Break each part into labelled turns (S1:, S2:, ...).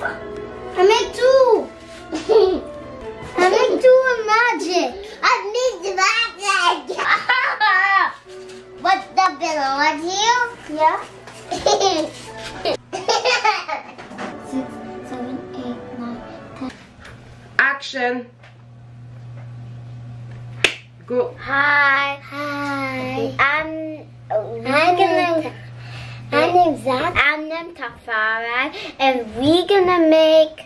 S1: I make two. I make two in magic. I need the magic. What's the pillow? What you? Yeah. 6, 7, 8, 9, 10.
S2: Action. Go.
S1: Hi. I'm name's Zach. I'm named Tafara, and we're gonna make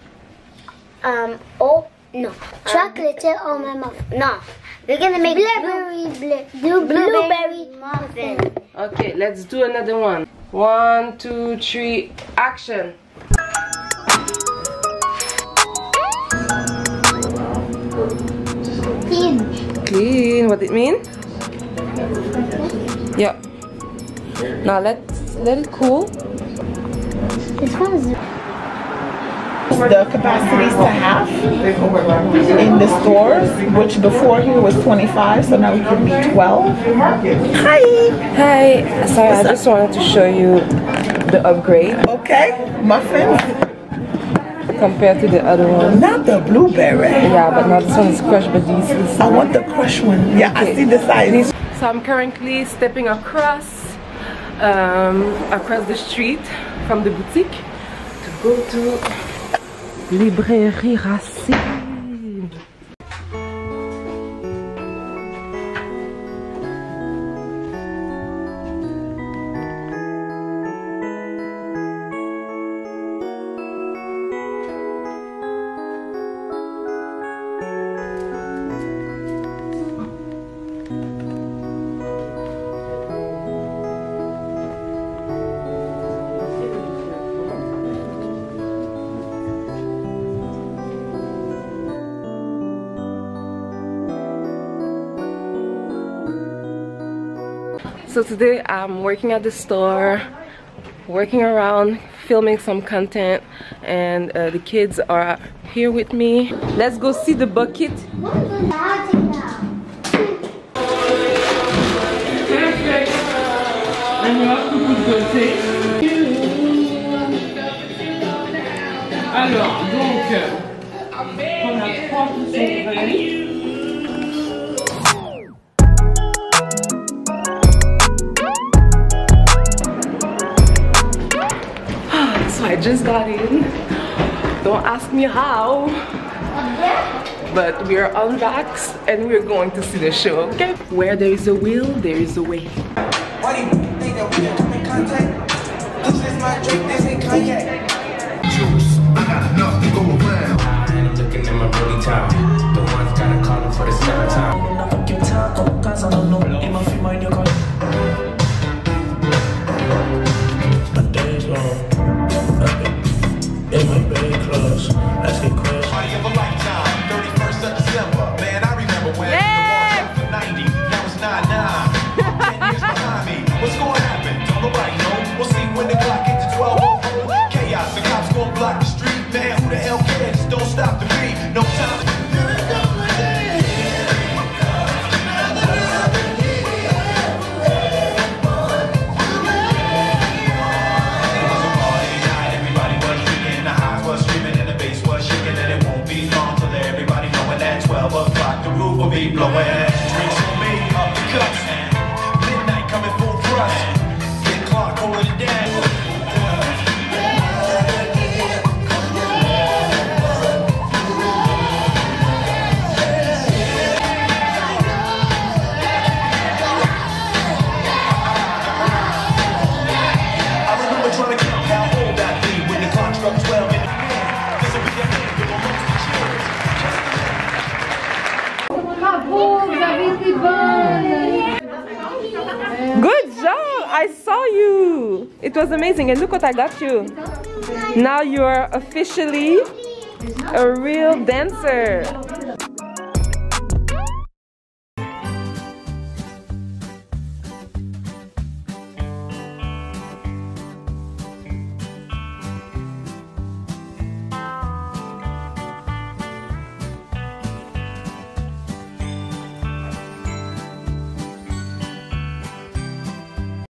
S1: chocolate on my muffin. No, we're gonna make blueberry muffin.
S2: Okay, let's do another one. 1, 2, 3, action. Clean. What it mean? Yeah. Now let it cool.
S1: This one's
S3: the capacities to half in the stores, which before here was 25, so now we can be 12. Hi.
S2: Hi. Sorry, I just wanted to show you the upgrade.
S3: Okay, muffins.
S2: Compared to the other one.
S3: Not the blueberry.
S2: Yeah, but now this one is crushed, but this is...
S3: I want the crushed one. Yeah, okay. I see the size.
S2: So I'm currently stepping across the street from the boutique to go to Librairie Racine. So today I'm working at the store, working around, filming some content, and the kids are here with me. Let's go see the bucket.
S4: Alors, donc, on a 3 qui sont prêts.
S2: So I just got in. Don't ask me how. But we are on Vax and we're going to see the show, okay? Where there is a will, there is a way.
S5: Why do you think that we are in contact? This is my drink, this ain't Kanye. Juice, I got enough to go around. And I'm looking at my booty top. The ones gotta call him for the 7th time. My days long. In my bed clothes. Let's get close. Party of a lifetime, 31st of December. Man, I remember when the ball got for 90. Now it's 99. 10 years behind me. What's gonna happen? Don't nobody know. We'll see when the clock gets to 12. Chaos, the cops gonna block the street. Man, who the hell cares? Don't stop the beat. No time. Be blowing drinks on me, up the cups. Midnight coming full thrust. Get clock holding it down. I remember trying to count how old I'd be when the clock struck 12 in the AM. This will be the end of amongst the cheers.
S2: Good job! I saw you! It was amazing, and look what I got you. Now you're officially a real dancer.